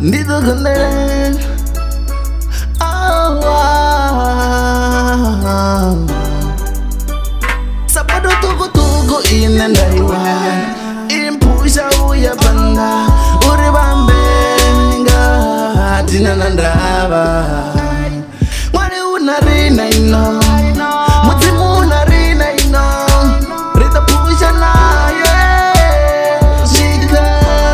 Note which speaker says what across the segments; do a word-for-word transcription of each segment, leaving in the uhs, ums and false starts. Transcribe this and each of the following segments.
Speaker 1: Ndito kondele oh, oh. Sapado tuku tuku inendaiwa impusha uya banda uri bambenga tina nandava mwari unarina ino mutimu unarina ino rita pusha naye shika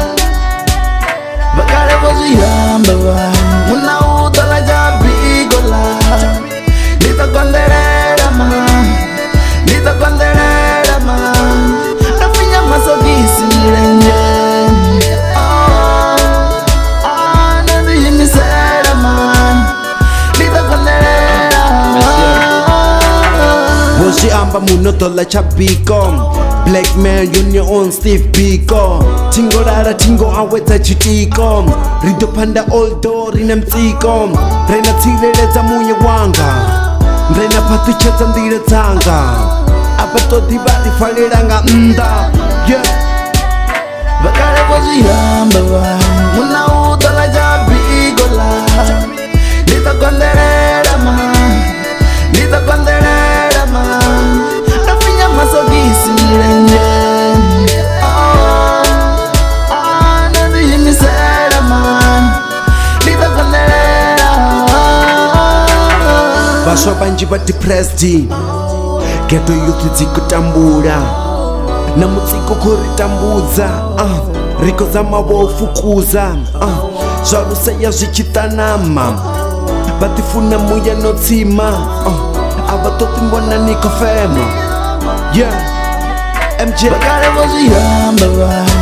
Speaker 1: bakare bozu yamba wa muna utala jabigola nita konderera ma nita konderera ma nafinya masogisi mirenje
Speaker 2: Boshi amba munotola chapikom Black man union on Steve Biko Tingo rara tingo aweta chitiko Rido panda oldo rina mtiko Reina tireleza muye wanga Reina patu cheta ndire tanga Apato dibati faliranga mda Yeah
Speaker 1: Bakare bozu yamba wa muna utala jabigola Nita konderera ma Nita konderera ma nafinya masogisi mirenje oh, oh, nandiyimisera man Nita konderera
Speaker 2: Baswa banji ba depressed Ghetto youth zikutambura na mutsiko kuritambudza uh, riko za mawofukuza uh, zvaruseya zvichitanama vatifuna muya notsima uh, avatotimbona nikofema yeah M J
Speaker 1: bakare bozu yamba wa